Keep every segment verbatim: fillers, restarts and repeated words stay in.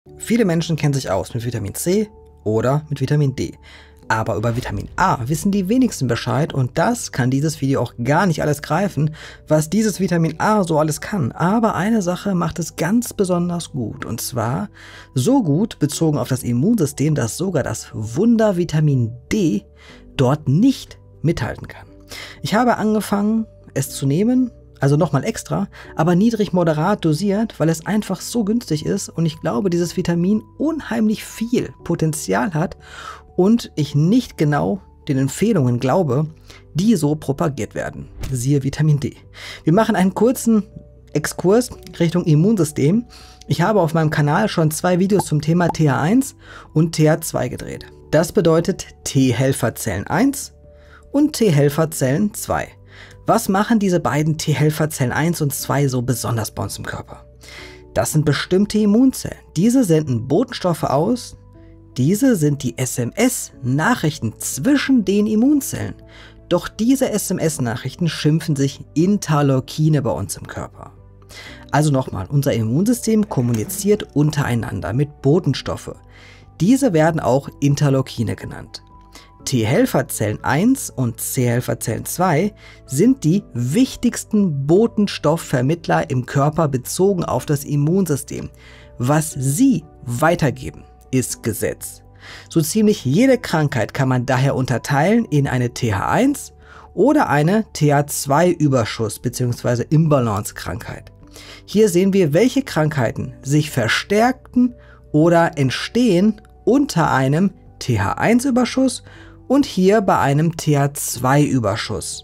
Viele Menschen kennen sich aus mit Vitamin C oder mit Vitamin D. Aber über Vitamin A wissen die wenigsten Bescheid und das kann dieses Video auch gar nicht alles greifen, was dieses Vitamin A so alles kann. Aber eine Sache macht es ganz besonders gut und zwar so gut bezogen auf das Immunsystem, dass sogar das Wunder Vitamin D dort nicht mithalten kann. Ich habe angefangen, es zu nehmen, also nochmal extra, aber niedrig moderat dosiert, weil es einfach so günstig ist und ich glaube, dieses Vitamin unheimlich viel Potenzial hat und ich nicht genau den Empfehlungen glaube, die so propagiert werden. Siehe Vitamin D. Wir machen einen kurzen Exkurs Richtung Immunsystem. Ich habe auf meinem Kanal schon zwei Videos zum Thema T H eins und T H zwei gedreht. Das bedeutet T-Helferzellen eins und T-Helferzellen zwei. Was machen diese beiden T-Helferzellen eins und zwei so besonders bei uns im Körper? Das sind bestimmte Immunzellen. Diese senden Botenstoffe aus. Diese sind die S M S-Nachrichten zwischen den Immunzellen. Doch diese S M S-Nachrichten schimpfen sich Interleukine bei uns im Körper. Also nochmal, unser Immunsystem kommuniziert untereinander mit Botenstoffe. Diese werden auch Interleukine genannt. T-Helferzellen eins und C-Helferzellen zwei sind die wichtigsten Botenstoffvermittler im Körper bezogen auf das Immunsystem. Was sie weitergeben, ist Gesetz. So ziemlich jede Krankheit kann man daher unterteilen in eine T H eins oder eine T H zwei Überschuss bzw. Imbalance-Krankheit. Hier sehen wir, welche Krankheiten sich verstärkten oder entstehen unter einem T H eins Überschuss und hier bei einem T H zwei Überschuss.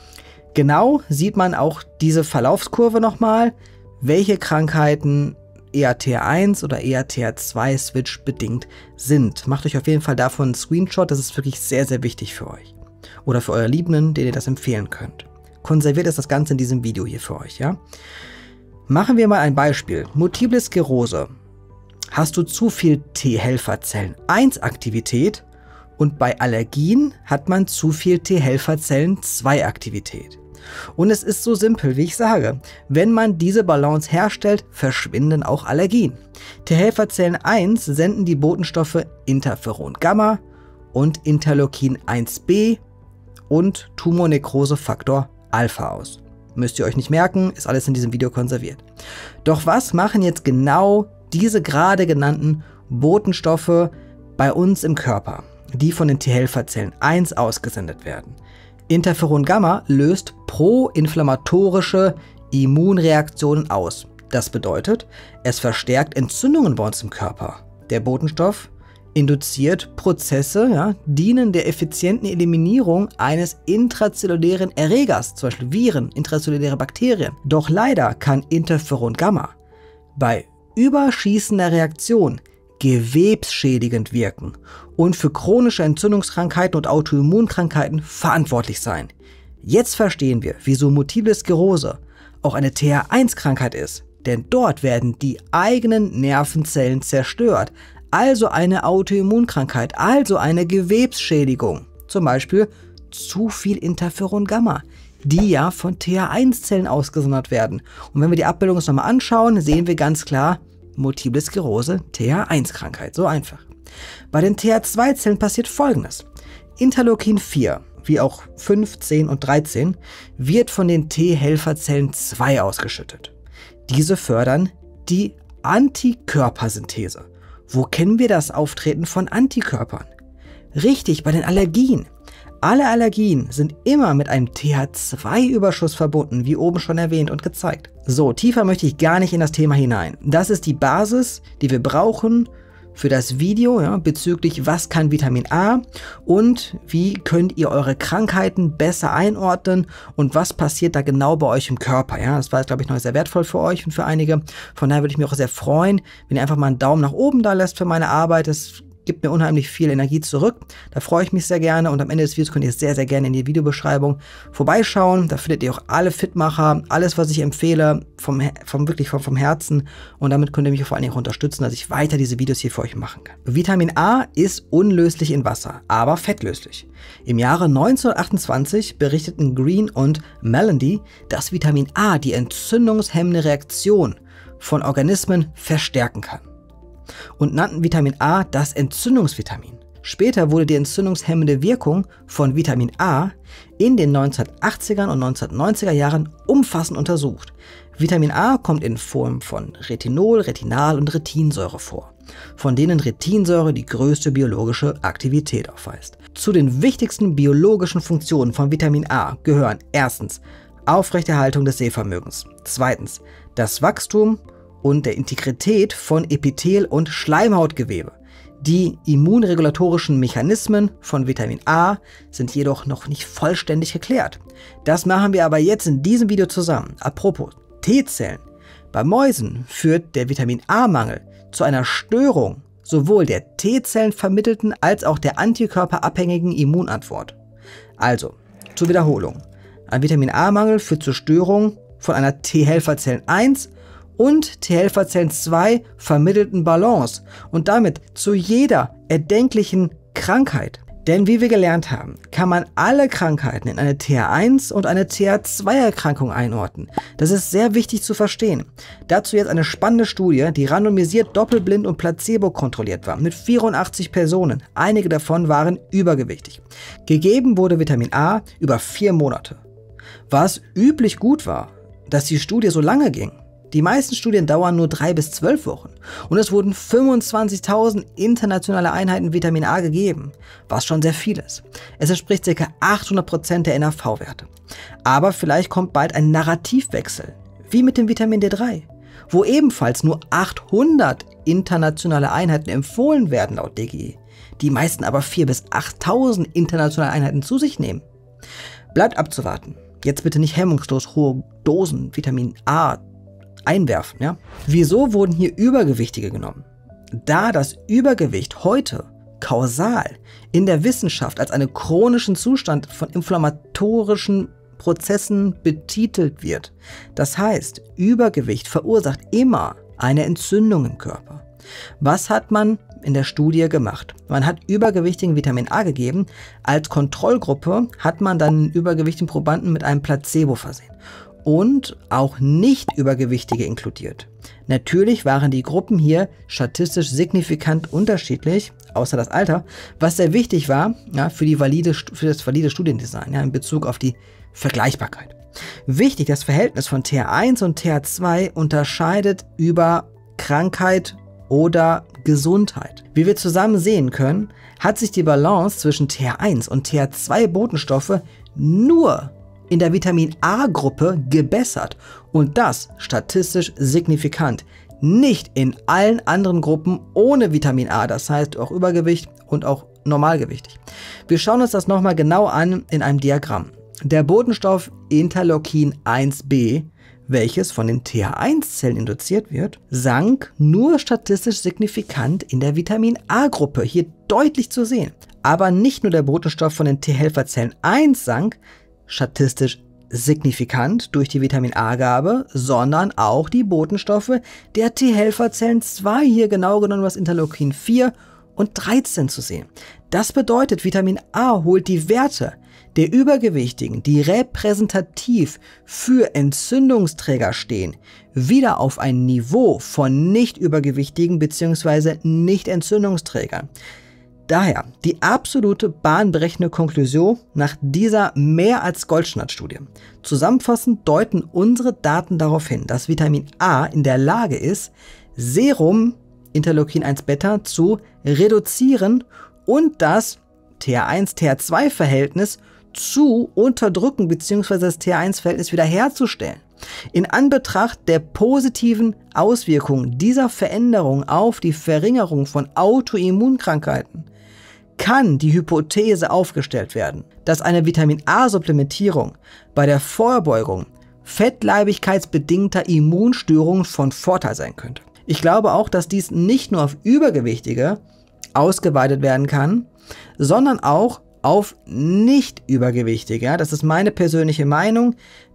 Genau sieht man auch diese Verlaufskurve nochmal, welche Krankheiten eher T H eins oder eher T H zwei Switch bedingt sind. Macht euch auf jeden Fall davon einen Screenshot, das ist wirklich sehr, sehr wichtig für euch. Oder für eure Liebenden, denen ihr das empfehlen könnt. Konserviert ist das Ganze in diesem Video hier für euch, ja? Machen wir mal ein Beispiel. Multiple Sklerose. Hast du zu viel T-Helferzellen eins Aktivität und bei Allergien hat man zu viel T-Helferzellen zwei Aktivität. Und es ist so simpel, wie ich sage. Wenn man diese Balance herstellt, verschwinden auch Allergien. T-Helferzellen eins senden die Botenstoffe Interferon Gamma und Interleukin eins b und Tumornekrosefaktor Alpha aus. Müsst ihr euch nicht merken, ist alles in diesem Video konserviert. Doch was machen jetzt genau diese gerade genannten Botenstoffe bei uns im Körper, die von den T-Helferzellen eins ausgesendet werden? Interferon Gamma löst proinflammatorische Immunreaktionen aus. Das bedeutet, es verstärkt Entzündungen bei uns im Körper. Der Botenstoff induziert Prozesse, ja, dienen der effizienten Eliminierung eines intrazellulären Erregers, zum Beispiel Viren, intrazelluläre Bakterien. Doch leider kann Interferon Gamma bei überschießender Reaktion gewebsschädigend wirken und für chronische Entzündungskrankheiten und Autoimmunkrankheiten verantwortlich sein. Jetzt verstehen wir, wieso Multiple Sklerose auch eine T H eins Krankheit ist, denn dort werden die eigenen Nervenzellen zerstört, also eine Autoimmunkrankheit, also eine Gewebsschädigung, zum Beispiel zu viel Interferon Gamma, die ja von T H eins Zellen ausgesondert werden. Und wenn wir die Abbildung uns nochmal anschauen, sehen wir ganz klar, Multiple Sklerose, T H eins Krankheit, so einfach. Bei den T H zwei Zellen passiert Folgendes. Interleukin vier, wie auch fünf, zehn und dreizehn, wird von den T-Helferzellen zwei ausgeschüttet. Diese fördern die Antikörpersynthese. Wo kennen wir das Auftreten von Antikörpern? Richtig, bei den Allergien. Alle Allergien sind immer mit einem T H zwei Überschuss verbunden, wie oben schon erwähnt und gezeigt. So, tiefer möchte ich gar nicht in das Thema hinein. Das ist die Basis, die wir brauchen für das Video, ja, bezüglich was kann Vitamin A und wie könnt ihr eure Krankheiten besser einordnen und was passiert da genau bei euch im Körper. Ja, das war, glaube ich, noch sehr wertvoll für euch und für einige. Von daher würde ich mich auch sehr freuen, wenn ihr einfach mal einen Daumen nach oben da lässt für meine Arbeit. Das gibt mir unheimlich viel Energie zurück. Da freue ich mich sehr gerne und am Ende des Videos könnt ihr sehr, sehr gerne in die Videobeschreibung vorbeischauen. Da findet ihr auch alle Fitmacher, alles, was ich empfehle, vom, vom wirklich vom, vom Herzen und damit könnt ihr mich vor allen Dingen auch unterstützen, dass ich weiter diese Videos hier für euch machen kann. Vitamin A ist unlöslich in Wasser, aber fettlöslich. Im Jahre neunzehnhundertachtundzwanzig berichteten Green und Melody, dass Vitamin A die entzündungshemmende Reaktion von Organismen verstärken kann. und nannten Vitamin A das Entzündungsvitamin. Später wurde die entzündungshemmende Wirkung von Vitamin A in den neunzehnhundertachtzigern und neunzehnhundertneunziger Jahren umfassend untersucht. Vitamin A kommt in Form von Retinol, Retinal und Retinsäure vor, von denen Retinsäure die größte biologische Aktivität aufweist. Zu den wichtigsten biologischen Funktionen von Vitamin A gehören erstens Aufrechterhaltung des Sehvermögens, zweitens das Wachstum und der Integrität von Epithel- und Schleimhautgewebe. Die immunregulatorischen Mechanismen von Vitamin A sind jedoch noch nicht vollständig geklärt. Das machen wir aber jetzt in diesem Video zusammen. Apropos T-Zellen. Bei Mäusen führt der Vitamin A-Mangel zu einer Störung sowohl der T-Zellen vermittelten als auch der antikörperabhängigen Immunantwort. Also, zur Wiederholung. Ein Vitamin A-Mangel führt zur Störung von einer T-Helferzellen eins und T-Helferzellen zwei vermittelten Balance und damit zu jeder erdenklichen Krankheit. Denn wie wir gelernt haben, kann man alle Krankheiten in eine T H eins und eine T H zwei Erkrankung einordnen. Das ist sehr wichtig zu verstehen. Dazu jetzt eine spannende Studie, die randomisiert, doppelblind und placebo kontrolliert war, mit vierundachtzig Personen. Einige davon waren übergewichtig. Gegeben wurde Vitamin A über vier Monate. Was üblich gut war, dass die Studie so lange ging. Die meisten Studien dauern nur drei bis zwölf Wochen und es wurden fünfundzwanzigtausend internationale Einheiten Vitamin A gegeben, was schon sehr viel ist. Es entspricht ca. achthundert Prozent der N A V-Werte. Aber vielleicht kommt bald ein Narrativwechsel, wie mit dem Vitamin D drei, wo ebenfalls nur achthundert internationale Einheiten empfohlen werden laut D G E, die meisten aber viertausend bis achttausend internationale Einheiten zu sich nehmen. Bleibt abzuwarten. Jetzt bitte nicht hemmungslos hohe Dosen Vitamin A einwerfen, ja? Wieso wurden hier Übergewichtige genommen? Da das Übergewicht heute kausal in der Wissenschaft als einen chronischen Zustand von inflammatorischen Prozessen betitelt wird. Das heißt, Übergewicht verursacht immer eine Entzündung im Körper. Was hat man in der Studie gemacht? Man hat übergewichtigen Vitamin A gegeben. Als Kontrollgruppe hat man dann übergewichtigen Probanden mit einem Placebo versehen. Und auch nicht Übergewichtige inkludiert. Natürlich waren die Gruppen hier statistisch signifikant unterschiedlich, außer das Alter, was sehr wichtig war, ja, für, die valide, für das valide Studiendesign, ja, in Bezug auf die Vergleichbarkeit. Wichtig, das Verhältnis von T H eins und T H zwei unterscheidet über Krankheit oder Gesundheit. Wie wir zusammen sehen können, hat sich die Balance zwischen T H eins und T H zwei Botenstoffe nur in der Vitamin A-Gruppe gebessert und das statistisch signifikant. Nicht in allen anderen Gruppen ohne Vitamin A, das heißt auch Übergewicht und auch normalgewichtig. Wir schauen uns das nochmal genau an in einem Diagramm. Der Botenstoff Interleukin eins b, welches von den T H eins Zellen induziert wird, sank nur statistisch signifikant in der Vitamin A-Gruppe, hier deutlich zu sehen. Aber nicht nur der Botenstoff von den T-Helferzellen eins sank statistisch signifikant durch die Vitamin A-Gabe, sondern auch die Botenstoffe der T-Helferzellen zwei, hier genau genommen das Interleukin vier und dreizehn zu sehen. Das bedeutet, Vitamin A holt die Werte der Übergewichtigen, die repräsentativ für Entzündungsträger stehen, wieder auf ein Niveau von nicht übergewichtigen bzw. nicht Entzündungsträgern. Daher die absolute bahnbrechende Konklusion nach dieser mehr als Goldstandard-Studie. Zusammenfassend deuten unsere Daten darauf hin, dass Vitamin A in der Lage ist, Serum Interleukin eins Beta zu reduzieren und das T H eins T H zwei Verhältnis zu unterdrücken bzw. das T H eins Verhältnis wiederherzustellen. In Anbetracht der positiven Auswirkungen dieser Veränderung auf die Verringerung von Autoimmunkrankheiten kann die Hypothese aufgestellt werden, dass eine Vitamin A-Supplementierung bei der Vorbeugung fettleibigkeitsbedingter Immunstörungen von Vorteil sein könnte. Ich glaube auch, dass dies nicht nur auf Übergewichtige ausgeweitet werden kann, sondern auch auf Nicht-Übergewichtige. Das ist meine persönliche Meinung,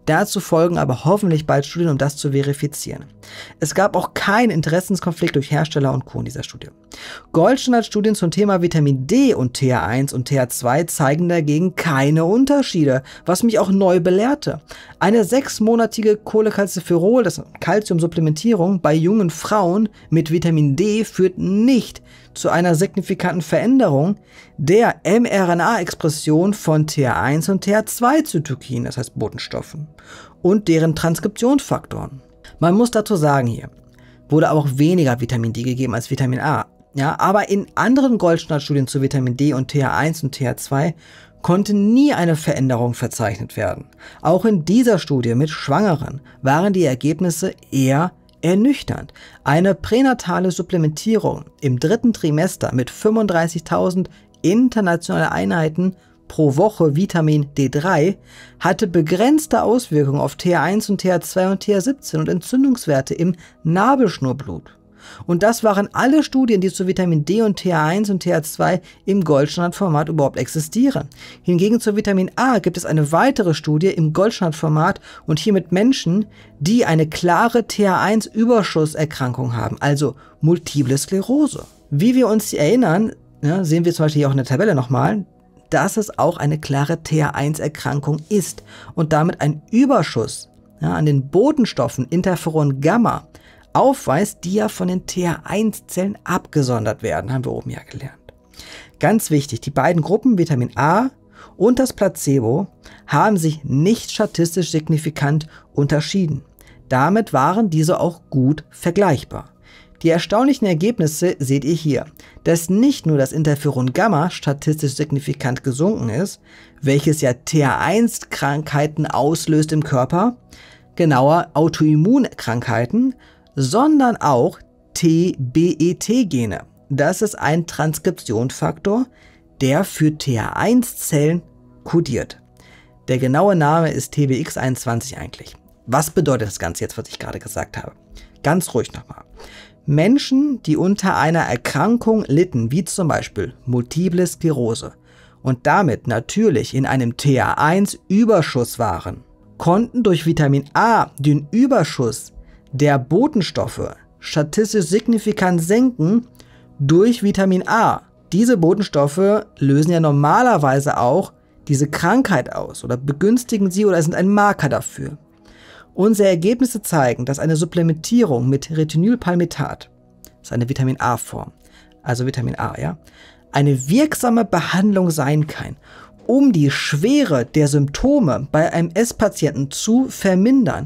Dazu folgen aber hoffentlich bald Studien, um das zu verifizieren. Es gab auch keinen Interessenskonflikt durch Hersteller und Co. in dieser Studie. Goldstandardstudien zum Thema Vitamin D und T H eins und T H zwei zeigen dagegen keine Unterschiede, was mich auch neu belehrte. Eine sechsmonatige Cholecalciferol, das Calciumsupplementierung bei jungen Frauen mit Vitamin D führt nicht zu einer signifikanten Veränderung der mRNA-Expression von T H eins und T H zwei Zytokinen, das heißt Botenstoffen, und deren Transkriptionsfaktoren. Man muss dazu sagen, hier wurde aber auch weniger Vitamin D gegeben als Vitamin A. Ja, aber in anderen Goldstandardstudien zu Vitamin D und T H eins und T H zwei konnte nie eine Veränderung verzeichnet werden. Auch in dieser Studie mit Schwangeren waren die Ergebnisse eher ernüchternd. Eine pränatale Supplementierung im dritten Trimester mit fünfunddreißigtausend internationale Einheiten pro Woche Vitamin D drei hatte begrenzte Auswirkungen auf T H eins und T H zwei und T H siebzehn und Entzündungswerte im Nabelschnurblut. Und das waren alle Studien, die zu Vitamin D und T H eins und T H zwei im Goldstandardformat überhaupt existieren. Hingegen zu Vitamin A gibt es eine weitere Studie im Goldstandardformat und hier mit Menschen, die eine klare T H eins Überschusserkrankung haben, also Multiple Sklerose. Wie wir uns erinnern, ja, sehen wir zum Beispiel hier auch in der Tabelle nochmal, dass es auch eine klare T H eins Erkrankung ist und damit ein Überschuss, ja, an den Botenstoffen Interferon Gamma aufweist, die ja von den T H eins Zellen abgesondert werden, haben wir oben ja gelernt. Ganz wichtig, die beiden Gruppen Vitamin A und das Placebo haben sich nicht statistisch signifikant unterschieden. Damit waren diese auch gut vergleichbar. Die erstaunlichen Ergebnisse seht ihr hier, dass nicht nur das Interferon Gamma statistisch signifikant gesunken ist, welches ja T H eins Krankheiten auslöst im Körper, genauer Autoimmunkrankheiten, sondern auch T B E T-Gene. Das ist ein Transkriptionsfaktor, der für T H eins Zellen kodiert. Der genaue Name ist T B X einundzwanzig eigentlich. Was bedeutet das Ganze jetzt, was ich gerade gesagt habe? Ganz ruhig nochmal. Menschen, die unter einer Erkrankung litten, wie zum Beispiel Multiple Sklerose und damit natürlich in einem T H eins Überschuss waren, konnten durch Vitamin A den Überschuss der Botenstoffe statistisch signifikant senken durch Vitamin A. Diese Botenstoffe lösen ja normalerweise auch diese Krankheit aus oder begünstigen sie oder sind ein Marker dafür. Unsere Ergebnisse zeigen, dass eine Supplementierung mit Retinylpalmitat, das ist eine Vitamin A-Form, also Vitamin A, ja, eine wirksame Behandlung sein kann, um die Schwere der Symptome bei M S-Patienten zu vermindern.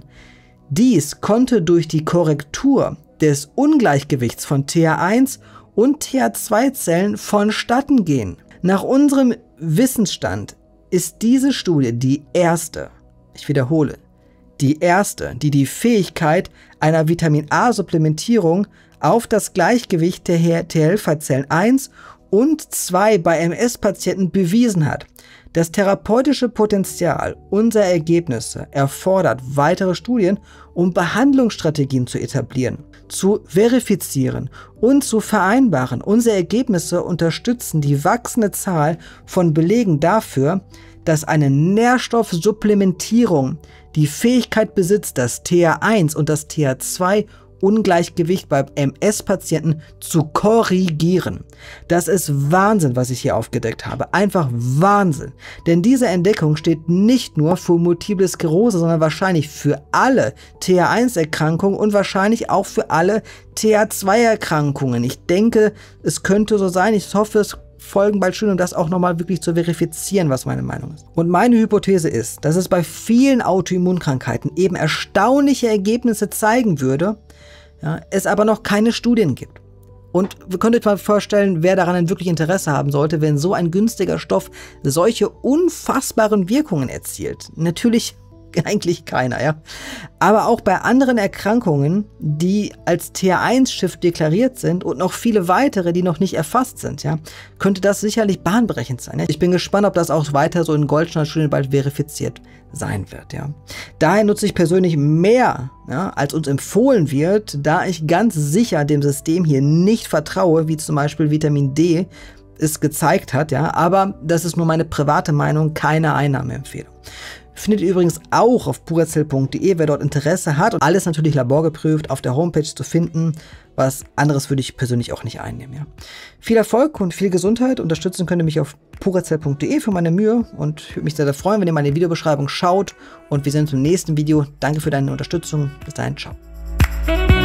Dies konnte durch die Korrektur des Ungleichgewichts von T H eins und T H zwei Zellen vonstatten gehen. Nach unserem Wissensstand ist diese Studie die erste, ich wiederhole, die erste, die die Fähigkeit einer Vitamin-A-Supplementierung auf das Gleichgewicht der T-Helferzellen eins und zwei bei M S-Patienten bewiesen hat. Das therapeutische Potenzial unserer Ergebnisse erfordert weitere Studien, um Behandlungsstrategien zu etablieren, zu verifizieren und zu vereinbaren. Unsere Ergebnisse unterstützen die wachsende Zahl von Belegen dafür, dass eine Nährstoffsupplementierung die Fähigkeit besitzt, das T H eins und das T H zwei Ungleichgewicht bei M S-Patienten zu korrigieren. Das ist Wahnsinn, was ich hier aufgedeckt habe. Einfach Wahnsinn. Denn diese Entdeckung steht nicht nur für Multiple Sklerose, sondern wahrscheinlich für alle T H eins Erkrankungen und wahrscheinlich auch für alle T H zwei Erkrankungen. Ich denke, es könnte so sein. Ich hoffe, es folgen bald Studien, um das auch nochmal wirklich zu verifizieren, was meine Meinung ist. Und meine Hypothese ist, dass es bei vielen Autoimmunkrankheiten eben erstaunliche Ergebnisse zeigen würde, ja, es aber noch keine Studien gibt. Und wir könnten euch mal vorstellen, wer daran wirklich Interesse haben sollte, wenn so ein günstiger Stoff solche unfassbaren Wirkungen erzielt. Natürlich eigentlich keiner, ja. Aber auch bei anderen Erkrankungen, die als T H eins Schiff deklariert sind und noch viele weitere, die noch nicht erfasst sind, ja, könnte das sicherlich bahnbrechend sein. Ja? Ich bin gespannt, ob das auch weiter so in Goldstandardstudien bald verifiziert sein wird, ja. Daher nutze ich persönlich mehr, ja, als uns empfohlen wird, da ich ganz sicher dem System hier nicht vertraue, wie zum Beispiel Vitamin D es gezeigt hat, ja. Aber das ist nur meine private Meinung, keine Einnahmeempfehlung. Findet ihr übrigens auch auf purazell punkt de, wer dort Interesse hat. Und alles natürlich laborgeprüft auf der Homepage zu finden. Was anderes würde ich persönlich auch nicht einnehmen. Ja. Viel Erfolg und viel Gesundheit. Unterstützen könnt ihr mich auf purazell punkt de für meine Mühe. Und ich würde mich sehr, sehr freuen, wenn ihr meine Videobeschreibung schaut. Und wir sehen uns im nächsten Video. Danke für deine Unterstützung. Bis dahin, ciao.